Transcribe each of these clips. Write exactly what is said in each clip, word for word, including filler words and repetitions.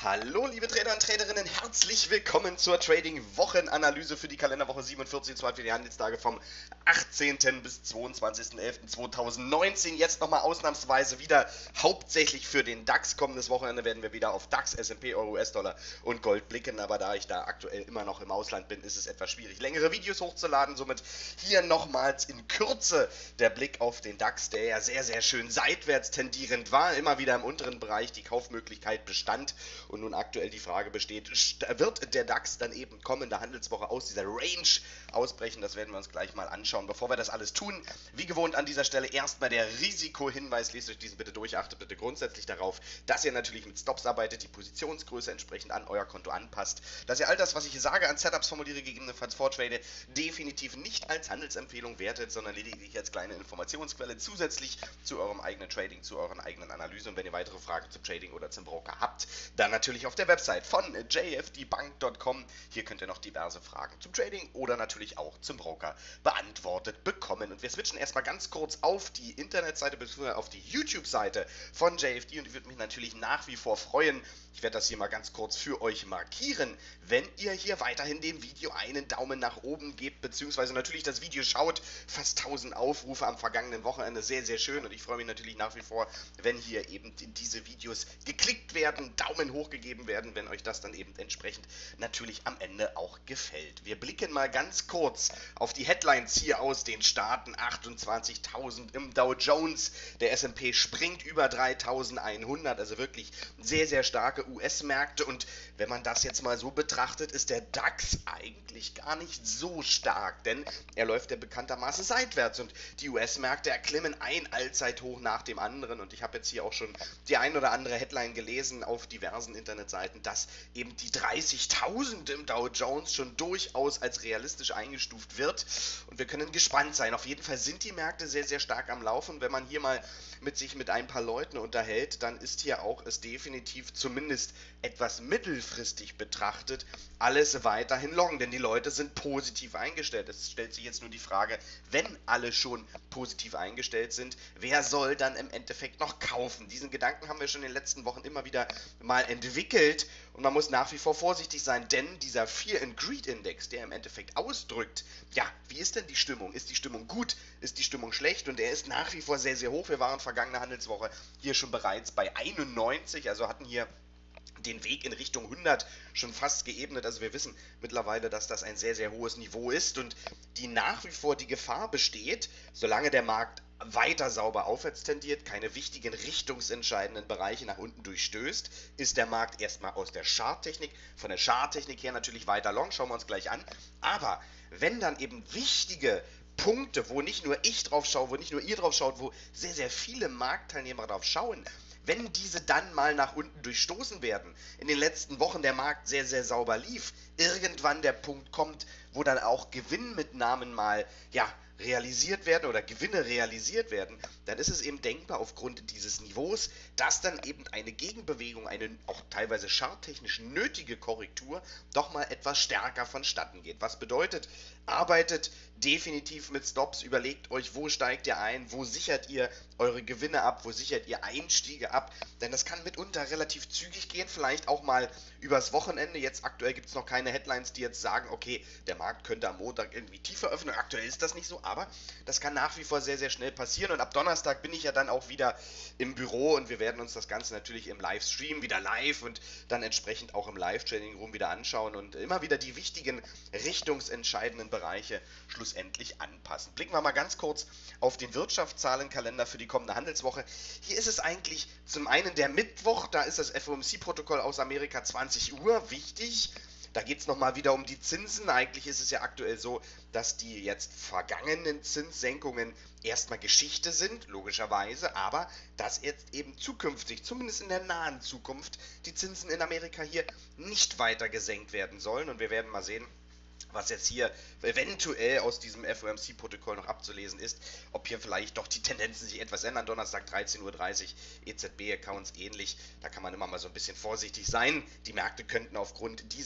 Hallo liebe Trader und Traderinnen, herzlich willkommen zur Trading-Wochenanalyse für die Kalenderwoche siebenundvierzig, und zwar für die Handelstage vom achtzehnten bis zweiundzwanzigsten elften zweitausendneunzehn. Jetzt nochmal ausnahmsweise wieder hauptsächlich für den DAX. Kommendes Wochenende werden wir wieder auf DAX, S und P, Euro, U S-Dollar und Gold blicken, aber da ich da aktuell immer noch im Ausland bin, ist es etwas schwierig, längere Videos hochzuladen. Somit hier nochmals in Kürze der Blick auf den DAX, der ja sehr, sehr schön seitwärts tendierend war, immer wieder im unteren Bereich die Kaufmöglichkeit bestand. Und nun aktuell die Frage besteht, wird der DAX dann eben kommende Handelswoche aus dieser Range ausbrechen? Das werden wir uns gleich mal anschauen. Bevor wir das alles tun, wie gewohnt an dieser Stelle erstmal der Risikohinweis. Lest euch diesen bitte durch, achtet bitte grundsätzlich darauf, dass ihr natürlich mit Stops arbeitet, die Positionsgröße entsprechend an euer Konto anpasst, dass ihr all das, was ich hier sage, an Setups formuliere, gegebenenfalls vortrade, definitiv nicht als Handelsempfehlung wertet, sondern lediglich als kleine Informationsquelle zusätzlich zu eurem eigenen Trading, zu euren eigenen Analysen. Und wenn ihr weitere Fragen zum Trading oder zum Broker habt, dann natürlich auf der Website von j f d bank punkt com. Hier könnt ihr noch diverse Fragen zum Trading oder natürlich auch zum Broker beantwortet bekommen. Und wir switchen erstmal ganz kurz auf die Internetseite bzw. auf die YouTube-Seite von J F D, und ich würde mich natürlich nach wie vor freuen. Ich werde das hier mal ganz kurz für euch markieren, wenn ihr hier weiterhin dem Video einen Daumen nach oben gebt, beziehungsweise natürlich das Video schaut. Fast tausend Aufrufe am vergangenen Wochenende, sehr, sehr schön, und ich freue mich natürlich nach wie vor, wenn hier eben diese Videos geklickt werden, Daumen hoch gegeben werden, wenn euch das dann eben entsprechend natürlich am Ende auch gefällt. Wir blicken mal ganz kurz auf die Headlines hier aus den Staaten. achtundzwanzigtausend im Dow Jones, der S und P springt über dreitausendeinhundert, also wirklich sehr, sehr starke U S-Märkte, und wenn man das jetzt mal so betrachtet, ist der DAX eigentlich gar nicht so stark, denn er läuft ja bekanntermaßen seitwärts und die U S-Märkte erklimmen ein Allzeithoch nach dem anderen, und ich habe jetzt hier auch schon die ein oder andere Headline gelesen auf diversen Internetseiten, dass eben die dreißigtausend im Dow Jones schon durchaus als realistisch eingestuft wird, und wir können gespannt sein. Auf jeden Fall sind die Märkte sehr, sehr stark am Laufen. Wenn man hier mal mit sich mit ein paar Leuten unterhält, dann ist hier auch es definitiv zumindest etwas mittelfristig betrachtet alles weiterhin long, denn die Leute sind positiv eingestellt. Es stellt sich jetzt nur die Frage, wenn alle schon positiv eingestellt sind, wer soll dann im Endeffekt noch kaufen? Diesen Gedanken haben wir schon in den letzten Wochen immer wieder mal entwickelt, und man muss nach wie vor vorsichtig sein, denn dieser Fear and Greed Index, der im Endeffekt ausdrückt, ja, wie ist denn die Stimmung? Ist die Stimmung gut? Ist die Stimmung schlecht? Und er ist nach wie vor sehr, sehr hoch. Wir waren vergangene Handelswoche hier schon bereits bei einundneunzig, also hatten hier den Weg in Richtung hundert schon fast geebnet. Also wir wissen mittlerweile, dass das ein sehr, sehr hohes Niveau ist, und die nach wie vor die Gefahr besteht, solange der Markt weiter sauber aufwärts tendiert, keine wichtigen richtungsentscheidenden Bereiche nach unten durchstößt, ist der Markt erstmal aus der Charttechnik, von der Charttechnik her natürlich weiter long, schauen wir uns gleich an. Aber wenn dann eben wichtige Punkte, wo nicht nur ich drauf schaue, wo nicht nur ihr drauf schaut, wo sehr, sehr viele Marktteilnehmer drauf schauen, wenn diese dann mal nach unten durchstoßen werden, in den letzten Wochen der Markt sehr, sehr sauber lief, irgendwann der Punkt kommt, wo dann auch Gewinnmitnahmen mal, ja, realisiert werden oder Gewinne realisiert werden, dann ist es eben denkbar aufgrund dieses Niveaus, dass dann eben eine Gegenbewegung, eine auch teilweise charttechnisch nötige Korrektur doch mal etwas stärker vonstatten geht. Was bedeutet, arbeitet definitiv mit Stops, überlegt euch, wo steigt ihr ein, wo sichert ihr eure Gewinne ab, wo sichert ihr Einstiege ab, denn das kann mitunter relativ zügig gehen, vielleicht auch mal übers Wochenende. Jetzt aktuell gibt es noch keine Headlines, die jetzt sagen, okay, der Markt könnte am Montag irgendwie tiefer öffnen. Aktuell ist das nicht so, aber das kann nach wie vor sehr, sehr schnell passieren, und ab Donnerstag bin ich ja dann auch wieder im Büro, und wir werden uns das Ganze natürlich im Livestream wieder live und dann entsprechend auch im Live-Trading-Room wieder anschauen und immer wieder die wichtigen richtungsentscheidenden Bereiche schlussendlich anpassen. Blicken wir mal ganz kurz auf den Wirtschaftszahlenkalender für die kommende Handelswoche. Hier ist es eigentlich zum einen der Mittwoch, da ist das F O M C-Protokoll aus Amerika zwanzig Uhr, wichtig. Da geht es nochmal wieder um die Zinsen. Eigentlich ist es ja aktuell so, dass die jetzt vergangenen Zinssenkungen erstmal Geschichte sind, logischerweise, aber dass jetzt eben zukünftig, zumindest in der nahen Zukunft, die Zinsen in Amerika hier nicht weiter gesenkt werden sollen, und wir werden mal sehen, was jetzt hier eventuell aus diesem F O M C-Protokoll noch abzulesen ist, ob hier vielleicht doch die Tendenzen sich etwas ändern. Donnerstag dreizehn Uhr dreißig, E Z B-Accounts ähnlich, da kann man immer mal so ein bisschen vorsichtig sein. Die Märkte könnten aufgrund dieser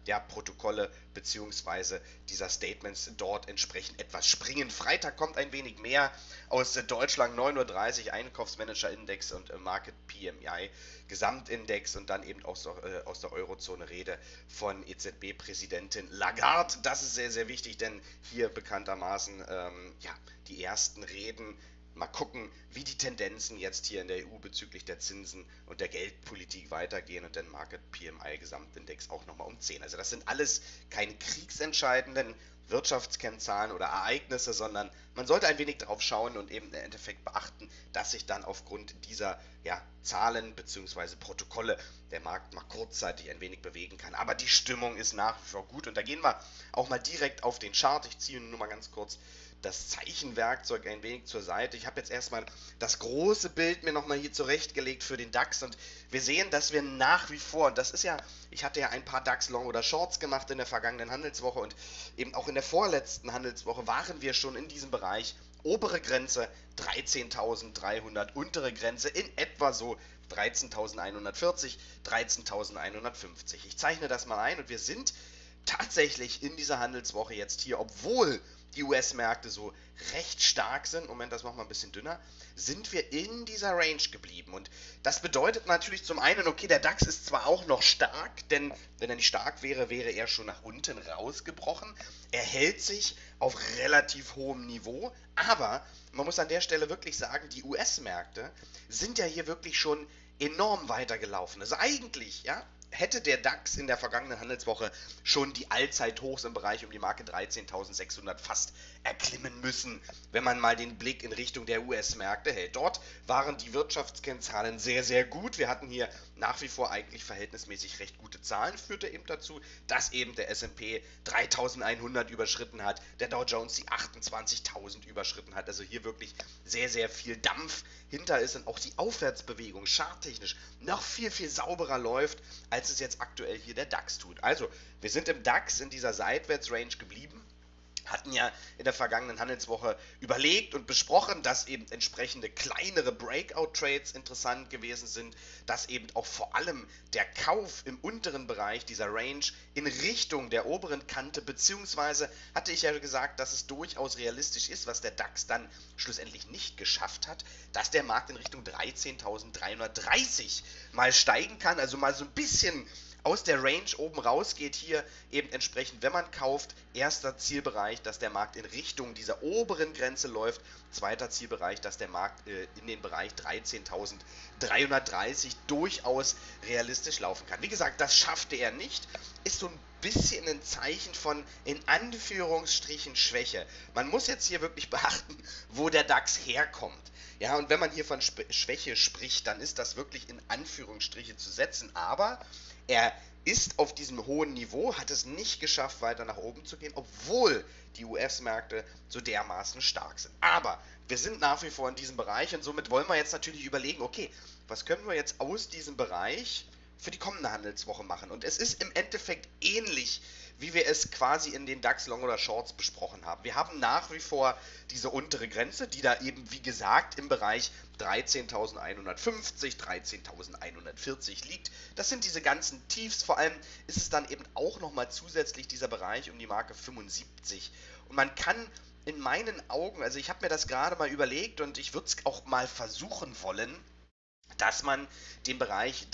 der Protokolle bzw. dieser Statements dort entsprechend etwas springen. Freitag kommt ein wenig mehr aus Deutschland, neun Uhr dreißig, Einkaufsmanager-Index und Market P M I, Gesamtindex und dann eben auch so, äh, aus der Eurozone Rede von E Z B-Präsidentin Lagarde. Das ist sehr, sehr wichtig, denn hier bekanntermaßen ähm, ja, die ersten Reden. Mal gucken, wie die Tendenzen jetzt hier in der E U bezüglich der Zinsen und der Geldpolitik weitergehen und den Market P M I Gesamtindex auch nochmal um zehn. Also das sind alles keine kriegsentscheidenden Wirtschaftskennzahlen oder Ereignisse, sondern man sollte ein wenig darauf schauen und eben im Endeffekt beachten, dass sich dann aufgrund dieser ja, Zahlen bzw. Protokolle der Markt mal kurzzeitig ein wenig bewegen kann. Aber die Stimmung ist nach wie vor gut und da gehen wir auch mal direkt auf den Chart. Ich ziehe nur mal ganz kurz das Zeichenwerkzeug ein wenig zur Seite. Ich habe jetzt erstmal das große Bild mir nochmal hier zurechtgelegt für den DAX und wir sehen, dass wir nach wie vor, und das ist ja, ich hatte ja ein paar DAX Long oder Shorts gemacht in der vergangenen Handelswoche und eben auch in der vorletzten Handelswoche waren wir schon in diesem Bereich. Obere Grenze dreizehntausenddreihundert, untere Grenze in etwa so dreizehntausendeinhundertvierzig, dreizehntausendeinhundertfünfzig. Ich zeichne das mal ein und wir sind tatsächlich in dieser Handelswoche jetzt hier, obwohl die U S-Märkte so recht stark sind, Moment, das machen wir ein bisschen dünner, sind wir in dieser Range geblieben. Und das bedeutet natürlich zum einen, okay, der DAX ist zwar auch noch stark, denn wenn er nicht stark wäre, wäre er schon nach unten rausgebrochen. Er hält sich auf relativ hohem Niveau, aber man muss an der Stelle wirklich sagen, die U S-Märkte sind ja hier wirklich schon enorm weitergelaufen. Also eigentlich, ja, hätte der DAX in der vergangenen Handelswoche schon die Allzeithochs im Bereich um die Marke dreizehntausendsechshundert fast erklimmen müssen, wenn man mal den Blick in Richtung der U S-Märkte hält. Dort waren die Wirtschaftskennzahlen sehr, sehr gut. Wir hatten hier nach wie vor eigentlich verhältnismäßig recht gute Zahlen, führte eben dazu, dass eben der S und P dreitausendeinhundert überschritten hat, der Dow Jones die achtundzwanzigtausend überschritten hat. Also hier wirklich sehr, sehr viel Dampf hinter ist und auch die Aufwärtsbewegung charttechnisch noch viel, viel sauberer läuft, als es jetzt aktuell hier der DAX tut. Also, wir sind im DAX in dieser Seitwärtsrange geblieben, hatten ja in der vergangenen Handelswoche überlegt und besprochen, dass eben entsprechende kleinere Breakout-Trades interessant gewesen sind, dass eben auch vor allem der Kauf im unteren Bereich dieser Range in Richtung der oberen Kante, beziehungsweise hatte ich ja gesagt, dass es durchaus realistisch ist, was der DAX dann schlussendlich nicht geschafft hat, dass der Markt in Richtung dreizehntausenddreihundertdreißig mal steigen kann, also mal so ein bisschen aus der Range oben rausgeht, hier eben entsprechend, wenn man kauft, erster Zielbereich, dass der Markt in Richtung dieser oberen Grenze läuft, zweiter Zielbereich, dass der Markt äh, in den Bereich dreizehntausenddreihundertdreißig durchaus realistisch laufen kann. Wie gesagt, das schaffte er nicht, ist so ein bisschen ein Zeichen von in Anführungsstrichen Schwäche. Man muss jetzt hier wirklich beachten, wo der DAX herkommt. Ja, und wenn man hier von Sp- Schwäche spricht, dann ist das wirklich in Anführungsstriche zu setzen, aber er ist auf diesem hohen Niveau, hat es nicht geschafft, weiter nach oben zu gehen, obwohl die U S-Märkte so dermaßen stark sind. Aber wir sind nach wie vor in diesem Bereich und somit wollen wir jetzt natürlich überlegen, okay, was können wir jetzt aus diesem Bereich für die kommende Handelswoche machen? Und es ist im Endeffekt ähnlich, wie wir es quasi in den DAX Long oder Shorts besprochen haben. Wir haben nach wie vor diese untere Grenze, die da eben, wie gesagt, im Bereich dreizehntausendeinhundertfünfzig, dreizehntausendeinhundertvierzig liegt. Das sind diese ganzen Tiefs. Vor allem ist es dann eben auch nochmal zusätzlich dieser Bereich um die Marke fünfundsiebzig. Und man kann in meinen Augen, also ich habe mir das gerade mal überlegt und ich würde es auch mal versuchen wollen, dass man den Bereich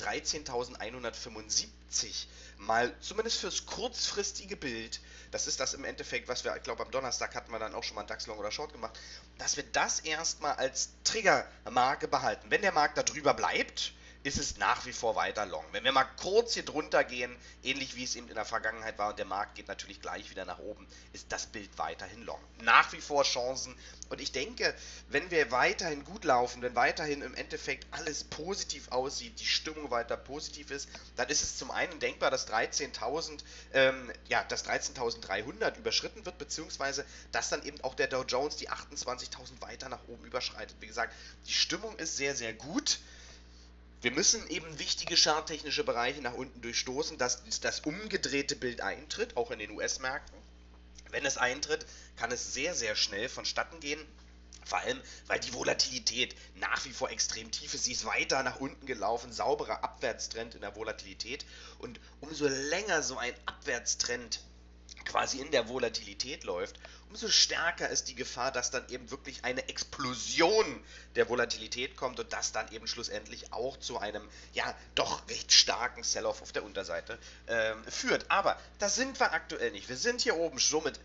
dreizehntausendeinhundertfünfundsiebzig mal zumindest fürs kurzfristige Bild, das ist das im Endeffekt, was wir, ich glaube am Donnerstag hatten wir dann auch schon mal DAX Long oder Short gemacht, dass wir das erstmal als Triggermarke behalten. Wenn der Markt da drüber bleibt, ist es nach wie vor weiter long. Wenn wir mal kurz hier drunter gehen, ähnlich wie es eben in der Vergangenheit war und der Markt geht natürlich gleich wieder nach oben, ist das Bild weiterhin long. Nach wie vor Chancen und ich denke, wenn wir weiterhin gut laufen, wenn weiterhin im Endeffekt alles positiv aussieht, die Stimmung weiter positiv ist, dann ist es zum einen denkbar, dass dreizehntausend, ähm, ja, dass dreizehntausenddreihundert überschritten wird, beziehungsweise dass dann eben auch der Dow Jones die achtundzwanzigtausend weiter nach oben überschreitet. Wie gesagt, die Stimmung ist sehr, sehr gut. Wir müssen eben wichtige charttechnische Bereiche nach unten durchstoßen, dass das umgedrehte Bild eintritt, auch in den U S-Märkten. Wenn es eintritt, kann es sehr, sehr schnell vonstatten gehen. Vor allem, weil die Volatilität nach wie vor extrem tief ist. Sie ist weiter nach unten gelaufen, sauberer Abwärtstrend in der Volatilität. Und umso länger so ein Abwärtstrend quasi in der Volatilität läuft, umso stärker ist die Gefahr, dass dann eben wirklich eine Explosion der Volatilität kommt und das dann eben schlussendlich auch zu einem, ja, doch recht starken Sell-Off auf der Unterseite ähm, führt. Aber da sind wir aktuell nicht. Wir sind hier oben schon mit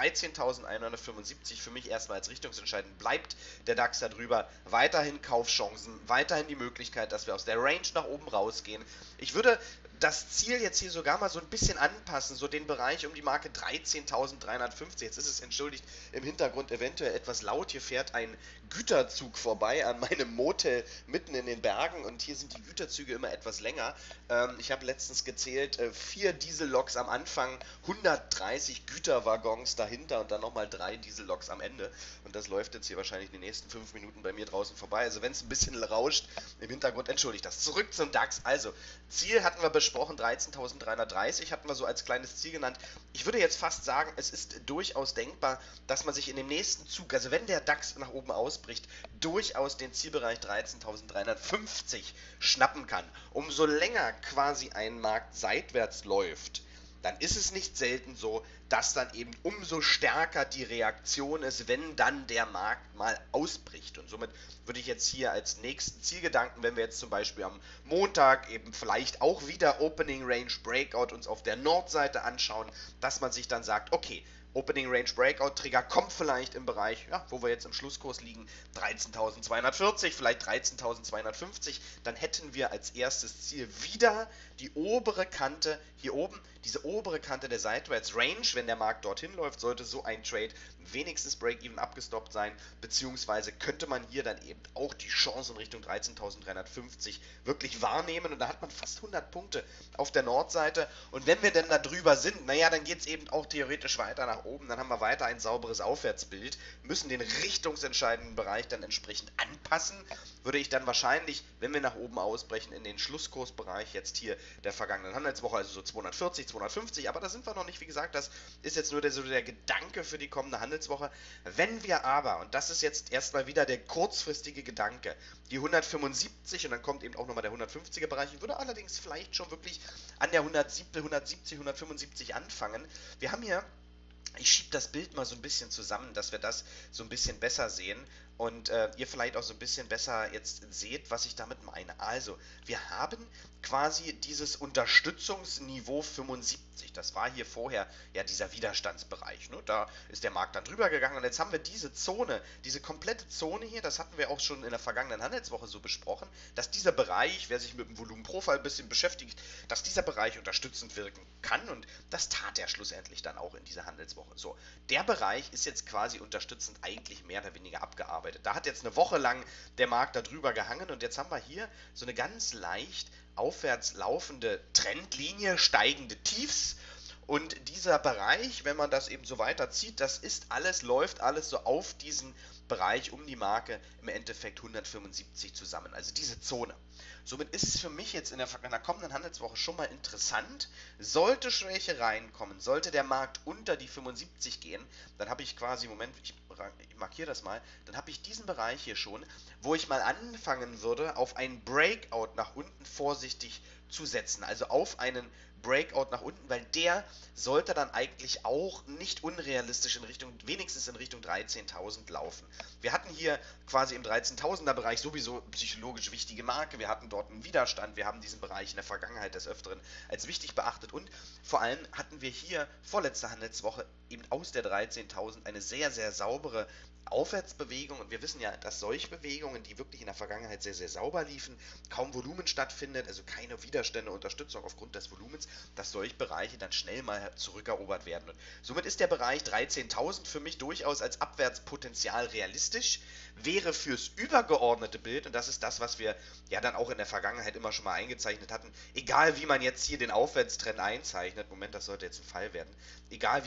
dreizehntausendeinhundertfünfundsiebzig für mich erstmal als richtungsentscheidend. Bleibt der DAX da drüber, weiterhin Kaufchancen, weiterhin die Möglichkeit, dass wir aus der Range nach oben rausgehen. Ich würde das Ziel jetzt hier sogar mal so ein bisschen anpassen, so den Bereich um die Marke dreizehntausenddreihundertfünfzig. Jetzt ist es, entschuldigt, im Hintergrund eventuell etwas laut. Hier fährt ein Güterzug vorbei an meinem Motel mitten in den Bergen und hier sind die Güterzüge immer etwas länger. Ähm, ich habe letztens gezählt, äh, vier Dieselloks am Anfang, hundertdreißig Güterwaggons dahinter und dann nochmal drei Dieselloks am Ende. Und das läuft jetzt hier wahrscheinlich die nächsten fünf Minuten bei mir draußen vorbei. Also wenn es ein bisschen rauscht im Hintergrund, entschuldigt das. Zurück zum DAX. Also, Ziel hatten wir besprochen, dreizehntausenddreihundertdreißig hatten wir so als kleines Ziel genannt. Ich würde jetzt fast sagen, es ist durchaus denkbar, dass man sich in dem nächsten Zug, also wenn der DAX nach oben ausbricht, durchaus den Zielbereich dreizehntausenddreihundertfünfzig schnappen kann. Umso länger quasi ein Markt seitwärts läuft, dann ist es nicht selten so, dass dann eben umso stärker die Reaktion ist, wenn dann der Markt mal ausbricht. Und somit würde ich jetzt hier als nächsten Zielgedanken, wenn wir jetzt zum Beispiel am Montag eben vielleicht auch wieder Opening Range Breakout uns auf der Nordseite anschauen, dass man sich dann sagt, okay, Opening Range Breakout Trigger kommt vielleicht im Bereich, ja, wo wir jetzt im Schlusskurs liegen, dreizehntausendzweihundertvierzig, vielleicht dreizehntausendzweihundertfünfzig, dann hätten wir als erstes Ziel wieder die obere Kante hier oben, diese obere Kante der Seitwärts Range. Wenn der Markt dorthin läuft, sollte so ein Trade wenigstens Break-Even abgestoppt sein, beziehungsweise könnte man hier dann eben auch die Chance in Richtung dreizehntausenddreihundertfünfzig wirklich wahrnehmen und da hat man fast hundert Punkte auf der Nordseite und wenn wir denn da drüber sind, naja, dann geht es eben auch theoretisch weiter nach oben, dann haben wir weiter ein sauberes Aufwärtsbild, müssen den richtungsentscheidenden Bereich dann entsprechend anpassen, würde ich dann wahrscheinlich, wenn wir nach oben ausbrechen, in den Schlusskursbereich jetzt hier der vergangenen Handelswoche, also so zweihundertvierzig, zweihundertfünfzig, aber da sind wir noch nicht, wie gesagt, das ist jetzt nur der, so der Gedanke für die kommende Handelswoche. Wenn wir aber, und das ist jetzt erstmal wieder der kurzfristige Gedanke, die hundertfünfundsiebzig und dann kommt eben auch nochmal der hundertfünfziger Bereich, ich würde allerdings vielleicht schon wirklich an der hundertsiebzig, hundertsiebzig, hundertfünfundsiebzig anfangen. Wir haben hier, ich schiebe das Bild mal so ein bisschen zusammen, dass wir das so ein bisschen besser sehen und äh, ihr vielleicht auch so ein bisschen besser jetzt seht, was ich damit meine. Also, wir haben quasi dieses Unterstützungsniveau fünfundsiebzig. Das war hier vorher ja dieser Widerstandsbereich. Ne? Da ist der Markt dann drüber gegangen und jetzt haben wir diese Zone, diese komplette Zone hier, das hatten wir auch schon in der vergangenen Handelswoche so besprochen, dass dieser Bereich, wer sich mit dem Volumenprofil ein bisschen beschäftigt, dass dieser Bereich unterstützend wirken kann und das tat er schlussendlich dann auch in dieser Handelswoche. So, der Bereich ist jetzt quasi unterstützend eigentlich mehr oder weniger abgearbeitet. Da hat jetzt eine Woche lang der Markt da drüber gehangen und jetzt haben wir hier so eine ganz leicht aufwärts laufende Trendlinie, steigende Tiefs und dieser Bereich, wenn man das eben so weiterzieht, das ist alles, läuft alles so auf diesen Bereich um die Marke im Endeffekt hundertfünfundsiebzig zusammen, also diese Zone. Somit ist es für mich jetzt in der, in der kommenden Handelswoche schon mal interessant, sollte Schwäche reinkommen, sollte der Markt unter die fünfundsiebzig gehen, dann habe ich quasi, Moment, ich, ich markiere das mal, dann habe ich diesen Bereich hier schon, wo ich mal anfangen würde, auf einen Breakout nach unten vorsichtig zu setzen, also auf einen Breakout nach unten, weil der sollte dann eigentlich auch nicht unrealistisch in Richtung, wenigstens in Richtung dreizehntausend laufen. Wir hatten hier quasi im dreizehntausender Bereich sowieso psychologisch wichtige Marke, wir hatten dort einen Widerstand, wir haben diesen Bereich in der Vergangenheit des Öfteren als wichtig beachtet und vor allem hatten wir hier vorletzte Handelswoche eben aus der dreizehntausend eine sehr, sehr saubere Aufwärtsbewegung und wir wissen ja, dass solche Bewegungen, die wirklich in der Vergangenheit sehr, sehr sauber liefen, kaum Volumen stattfindet, also keine Widerstände, Unterstützung aufgrund des Volumens, dass solche Bereiche dann schnell mal zurückerobert werden. Und somit ist der Bereich dreizehntausend für mich durchaus als Abwärtspotenzial realistisch, wäre fürs übergeordnete Bild, und das ist das, was wir ja dann auch in der Vergangenheit immer schon mal eingezeichnet hatten, egal wie man jetzt hier den Aufwärtstrend einzeichnet, Moment, das sollte jetzt ein Fall werden, egal wie man den Aufwärtstrend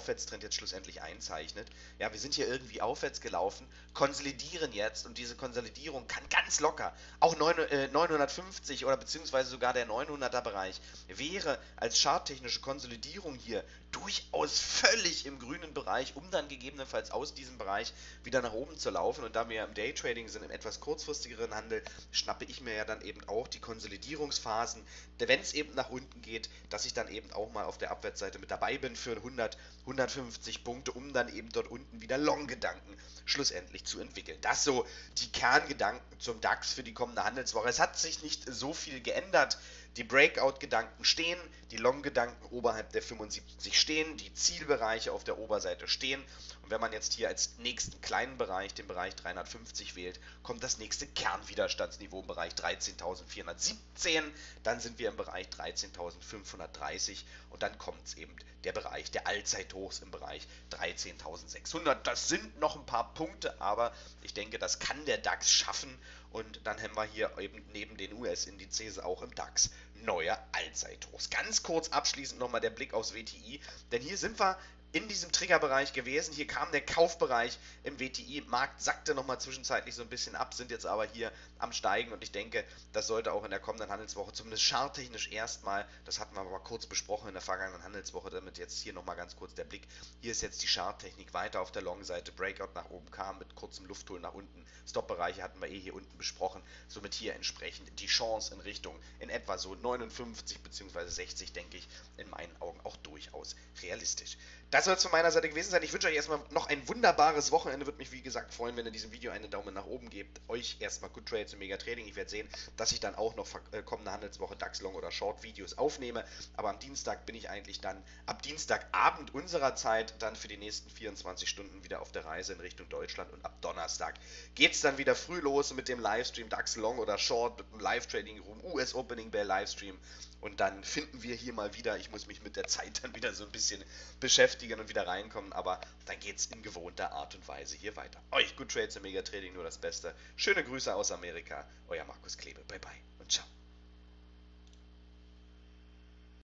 Aufwärtstrend jetzt schlussendlich einzeichnet. Ja, wir sind hier irgendwie aufwärts gelaufen, konsolidieren jetzt und diese Konsolidierung kann ganz locker, auch neunhundertfünfzig oder beziehungsweise sogar der neunhunderter Bereich, wäre als charttechnische Konsolidierung hier durchaus völlig im grünen Bereich, um dann gegebenenfalls aus diesem Bereich wieder nach oben zu laufen. Und da wir ja im Daytrading sind, im etwas kurzfristigeren Handel, schnappe ich mir ja dann eben auch die Konsolidierungsphasen, wenn es eben nach unten geht, dass ich dann eben auch mal auf der Abwärtsseite mit dabei bin für hundert, hundertfünfzig Punkte, um dann eben dort unten wieder Long-Gedanken schlussendlich zu entwickeln. Das so die Kerngedanken zum DAX für die kommende Handelswoche. Es hat sich nicht so viel geändert. Die Breakout-Gedanken stehen, die Long-Gedanken oberhalb der fünfundsiebzig stehen, die Zielbereiche auf der Oberseite stehen. Und wenn man jetzt hier als nächsten kleinen Bereich den Bereich dreihundertfünfzig wählt, kommt das nächste Kernwiderstandsniveau im Bereich dreizehntausendvierhundertsiebzehn. Dann sind wir im Bereich dreizehntausendfünfhundertdreißig und dann kommt es eben der Bereich der Allzeithochs im Bereich dreizehntausendsechshundert. Das sind noch ein paar Punkte, aber ich denke, das kann der DAX schaffen. Und dann haben wir hier eben neben den U S-Indizes auch im DAX neue Allzeithochs. Ganz kurz abschließend nochmal der Blick aufs W T I, denn hier sind wir in diesem Triggerbereich gewesen. Hier kam der Kaufbereich im W T I-Markt, sackte nochmal zwischenzeitlich so ein bisschen ab, sind jetzt aber hier am Steigen und ich denke, das sollte auch in der kommenden Handelswoche zumindest charttechnisch erstmal, das hatten wir aber mal kurz besprochen in der vergangenen Handelswoche, damit jetzt hier nochmal ganz kurz der Blick. Hier ist jetzt die Charttechnik weiter auf der Long-Seite, Breakout nach oben kam mit kurzem Luftholen nach unten, Stop-Bereiche hatten wir eh hier unten besprochen, somit hier entsprechend die Chance in Richtung in etwa so neunundfünfzig bzw. sechzig, denke ich, in meinen Augen auch durchaus realistisch. Das soll es von meiner Seite gewesen sein. Ich wünsche euch erstmal noch ein wunderbares Wochenende. Würde mich, wie gesagt, freuen, wenn ihr diesem Video einen Daumen nach oben gebt. Euch erstmal Good Trades und Mega Trading. Ich werde sehen, dass ich dann auch noch äh, kommende Handelswoche DAX Long oder Short Videos aufnehme. Aber am Dienstag bin ich eigentlich dann, ab Dienstagabend unserer Zeit, dann für die nächsten vierundzwanzig Stunden wieder auf der Reise in Richtung Deutschland. Und ab Donnerstag geht es dann wieder früh los mit dem Livestream DAX Long oder Short, mit dem Live-Trading-Room, U S Opening Bell Livestream. Und dann finden wir hier mal wieder, ich muss mich mit der Zeit dann wieder so ein bisschen beschäftigen und wieder reinkommen, aber dann geht es in gewohnter Art und Weise hier weiter. Euch Good Trades und Mega Trading, nur das Beste. Schöne Grüße aus Amerika, euer Markus Klebe. Bye bye.